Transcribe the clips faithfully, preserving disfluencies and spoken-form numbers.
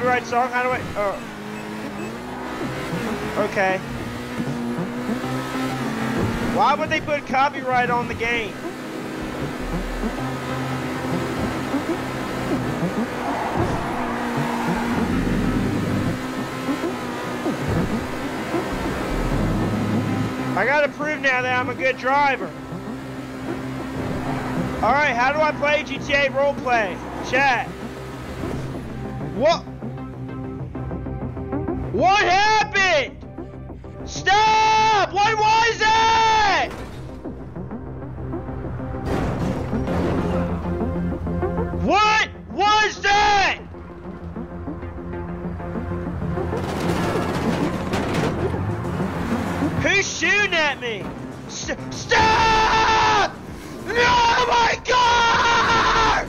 Copyright song? How do I? Oh. Okay. Why would they put copyright on the game? I gotta prove now that I'm a good driver. Alright, how do I play G T A roleplay? Chat. What? What happened? Stop! What was it? What was that? Who's shooting at me? S Stop! No, my God!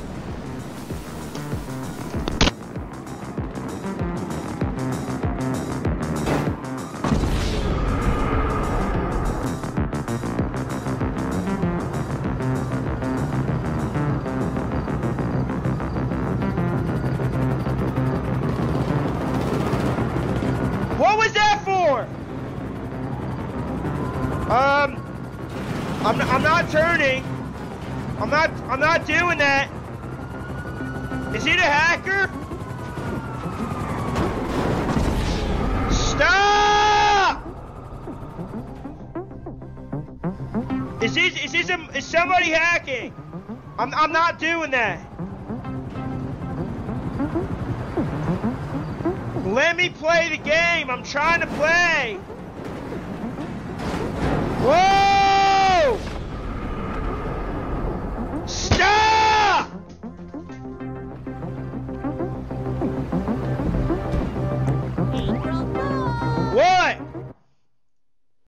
What was that for? Um, I'm, I'm not turning. I'm not, I'm not doing that. Is he the hacker? Stop! Is this, is this, a, is somebody hacking? I'm, I'm not doing that. Let me play the game. I'm trying to play.